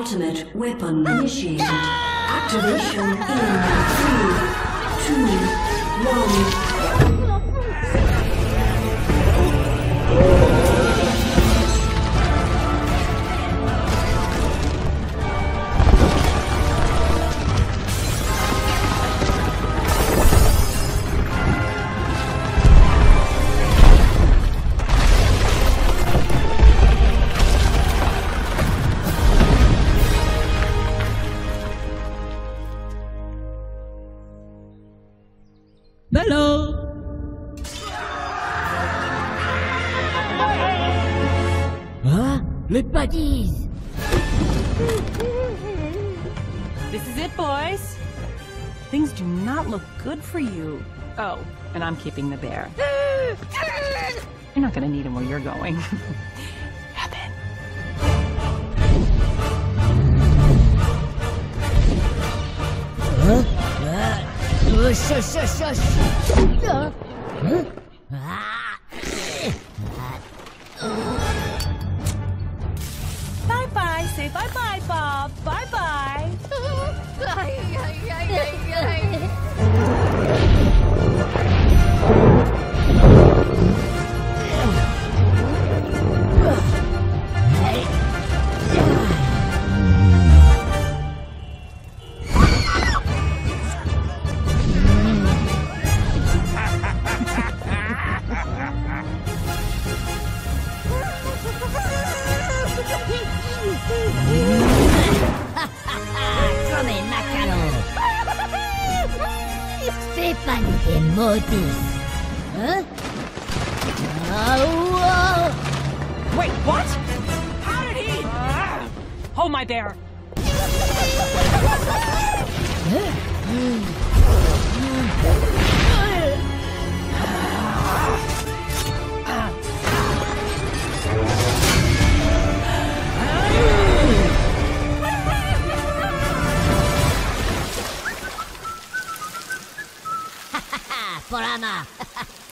ultimate weapon initiated. Activation in 3, 2, 1. Hello. Huh? Les paddies. This is it, boys. Things do not look good for you. Oh, and I'm keeping the bear. You're not gonna need him where you're going. Happen. Huh? Shush, shush, shush. Bye-bye. Say bye-bye, Bob. Bye-bye. Come macalo! Stefani e Modus! Huh? Wait, what? How did he? Hold my bear. Porama!